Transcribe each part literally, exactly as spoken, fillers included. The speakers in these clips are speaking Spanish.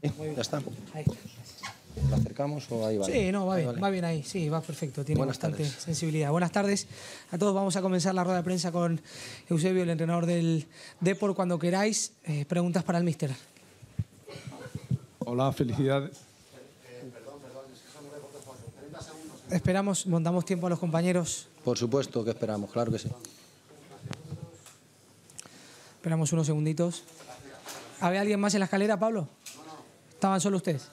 Muy bien. Ya está. Ahí. ¿Lo acercamos o ahí va? Sí, no, va ahí bien, vale. va bien ahí, sí, va perfecto, tiene Buenas bastante tardes. sensibilidad. Buenas tardes a todos, vamos a comenzar la rueda de prensa con Eusebio, el entrenador del Depor, cuando queráis. Eh, preguntas para el míster. Hola, felicidades. Esperamos, montamos tiempo a los compañeros. Por supuesto que esperamos, claro que sí. Esperamos unos segunditos. ¿Había alguien más en la escalera, Pablo? ¿Estaban solo ustedes?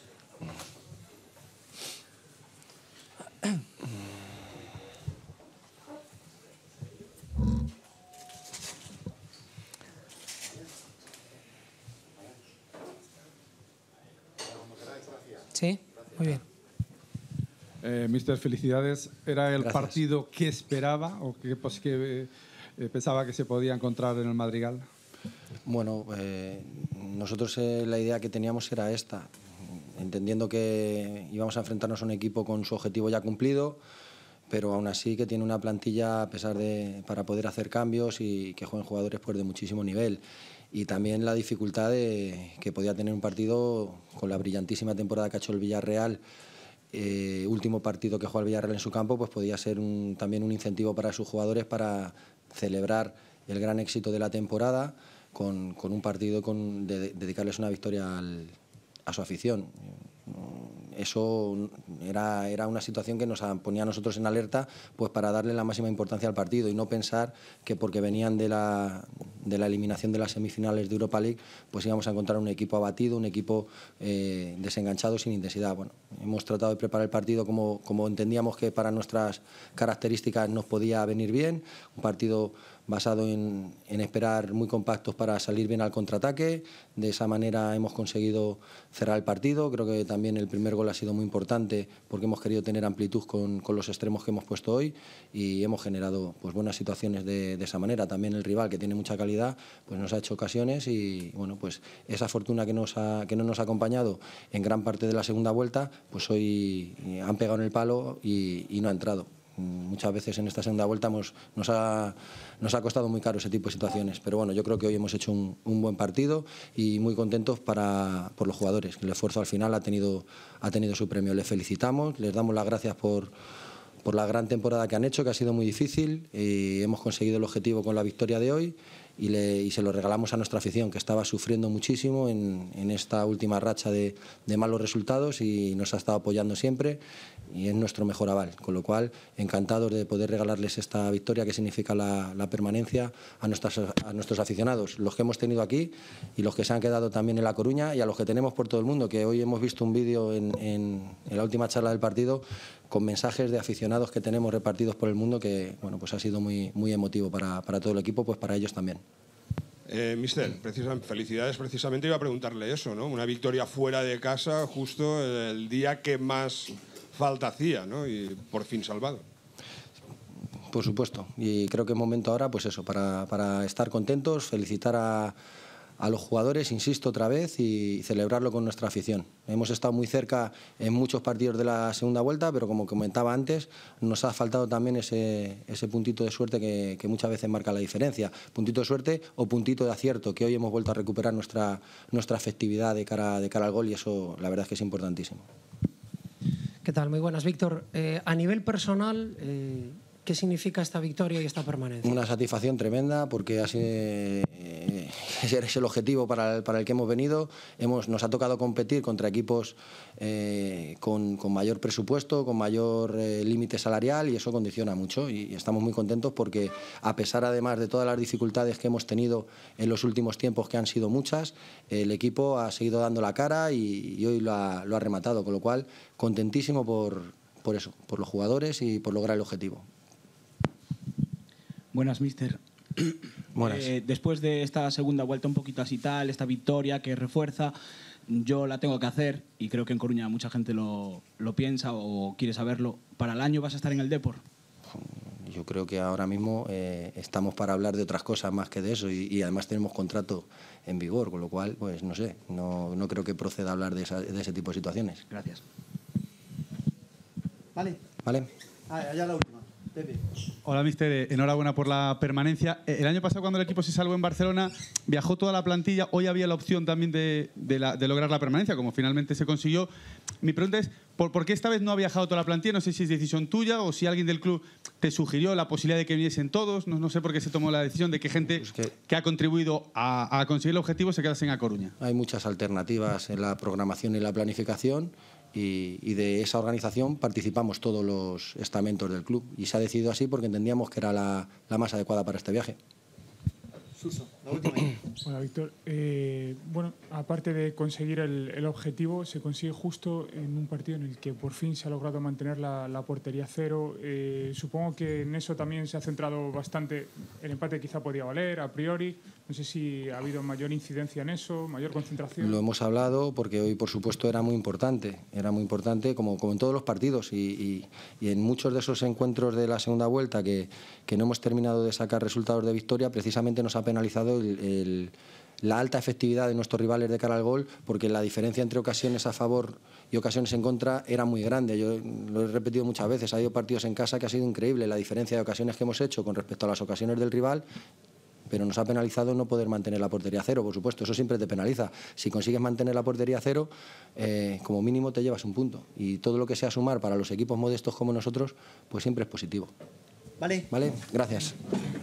Sí, muy bien. Eh, Mister, felicidades. ¿Era el Gracias. partido que esperaba o que, pues, que eh, pensaba que se podía encontrar en el Madrigal? Bueno, eh, nosotros eh, la idea que teníamos era esta, entendiendo que íbamos a enfrentarnos a un equipo con su objetivo ya cumplido, pero aún así que tiene una plantilla a pesar de para poder hacer cambios y que jueguen jugadores pues, de muchísimo nivel. Y también la dificultad de que podía tener un partido con la brillantísima temporada que ha hecho el Villarreal. Eh, último partido que juega el Villarreal en su campo, pues podía ser un, también un incentivo para sus jugadores para celebrar el gran éxito de la temporada con, con un partido con, de, de dedicarles una victoria al, a su afición. Eso era, era una situación que nos ponía a nosotros en alerta pues para darle la máxima importancia al partido y no pensar que porque venían de la, de la eliminación de las semifinales de Europa League pues íbamos a encontrar un equipo abatido, un equipo eh, desenganchado sin intensidad. Bueno, hemos tratado de preparar el partido como, como entendíamos que para nuestras características nos podía venir bien, un partido basado en, en esperar muy compactos para salir bien al contraataque. De esa manera hemos conseguido cerrar el partido. Creo que también el primer gol ha sido muy importante porque hemos querido tener amplitud con, con los extremos que hemos puesto hoy y hemos generado pues, buenas situaciones de, de esa manera. También el rival, que tiene mucha calidad, pues nos ha hecho ocasiones y bueno, pues esa fortuna que, nos ha, que no nos ha acompañado en gran parte de la segunda vuelta, pues hoy han pegado en el palo y, y no ha entrado. Muchas veces en esta segunda vuelta hemos, nos, ha, nos ha costado muy caro ese tipo de situaciones, pero bueno, yo creo que hoy hemos hecho un, un buen partido y muy contentos para, por los jugadores. El esfuerzo al final ha tenido, ha tenido su premio. Les felicitamos, les damos las gracias por, por la gran temporada que han hecho, que ha sido muy difícil y hemos conseguido el objetivo con la victoria de hoy y, le, y se lo regalamos a nuestra afición, que estaba sufriendo muchísimo en, en esta última racha de, de malos resultados y nos ha estado apoyando siempre y es nuestro mejor aval, con lo cual encantados de poder regalarles esta victoria que significa la, la permanencia a, nuestras, a nuestros aficionados, los que hemos tenido aquí y los que se han quedado también en La Coruña y a los que tenemos por todo el mundo, que hoy hemos visto un vídeo en, en, en la última charla del partido con mensajes de aficionados que tenemos repartidos por el mundo que bueno, pues ha sido muy, muy emotivo para, para todo el equipo, pues para ellos también. Eh, Mister, precisamente, felicidades, precisamente iba a preguntarle eso, ¿no? Una victoria fuera de casa justo el día que más falta hacía, ¿no? Y por fin salvado. Por supuesto, y creo que es momento ahora, pues eso, para, para estar contentos, felicitar a, a los jugadores, insisto otra vez, y celebrarlo con nuestra afición. Hemos estado muy cerca en muchos partidos de la segunda vuelta, pero como comentaba antes, nos ha faltado también ese, ese puntito de suerte que, que muchas veces marca la diferencia. Puntito de suerte o puntito de acierto, que hoy hemos vuelto a recuperar nuestra, nuestra efectividad de cara, de cara al gol y eso la verdad es que es importantísimo. ¿Qué tal? Muy buenas, Víctor. Eh, a nivel personal, eh, ¿qué significa esta victoria y esta permanencia? Una satisfacción tremenda porque así, eh, ese es el objetivo para el, para el que hemos venido. Hemos, nos ha tocado competir contra equipos eh, con, con mayor presupuesto, con mayor eh, límite salarial y eso condiciona mucho y estamos muy contentos porque a pesar además de todas las dificultades que hemos tenido en los últimos tiempos, que han sido muchas, el equipo ha seguido dando la cara y, y hoy lo ha, lo ha rematado, con lo cual contentísimo por, por eso, por los jugadores y por lograr el objetivo. Buenas, mister. Buenas. Eh, después de esta segunda vuelta un poquito así tal, esta victoria que refuerza, yo la tengo que hacer y creo que en Coruña mucha gente lo, lo piensa o quiere saberlo. ¿Para el año vas a estar en el Depor? Yo creo que ahora mismo eh, estamos para hablar de otras cosas más que de eso y, y además tenemos contrato en vigor, con lo cual, pues no sé, no, no creo que proceda hablar de, esa, de ese tipo de situaciones. Gracias. Vale. Vale. Ah, allá la última. Hola, míster. Enhorabuena por la permanencia. El año pasado, cuando el equipo se salvó en Barcelona, viajó toda la plantilla. Hoy había la opción también de, de, la, de lograr la permanencia, como finalmente se consiguió. Mi pregunta es, ¿por, ¿por qué esta vez no ha viajado toda la plantilla? No sé si es decisión tuya o si alguien del club te sugirió la posibilidad de que viniesen todos. No, no sé por qué se tomó la decisión de que gente pues que, que ha contribuido a, a conseguir el objetivo se quedase en A Coruña. Hay muchas alternativas en la programación y la planificación. Y, y de esa organización participamos todos los estamentos del club y se ha decidido así porque entendíamos que era la, la más adecuada para este viaje. Suso, la última. Hola, Víctor. Eh, bueno, aparte de conseguir el, el objetivo, se consigue justo en un partido en el que por fin se ha logrado mantener la, la portería cero. Eh, supongo que en eso también se ha centrado bastante. El empate quizá podía valer a priori. No sé si ha habido mayor incidencia en eso, mayor concentración. Lo hemos hablado porque hoy, por supuesto, era muy importante. Era muy importante, como, como en todos los partidos. Y, y, y en muchos de esos encuentros de la segunda vuelta que, que no hemos terminado de sacar resultados de victoria, precisamente nos ha penalizado el, el, la alta efectividad de nuestros rivales de cara al gol, porque la diferencia entre ocasiones a favor y ocasiones en contra era muy grande. Yo lo he repetido muchas veces. Ha habido partidos en casa que ha sido increíble la diferencia de ocasiones que hemos hecho con respecto a las ocasiones del rival, pero nos ha penalizado no poder mantener la portería cero, por supuesto, eso siempre te penaliza. Si consigues mantener la portería cero, eh, como mínimo te llevas un punto. Y todo lo que sea sumar para los equipos modestos como nosotros, pues siempre es positivo. Vale. Vale, gracias.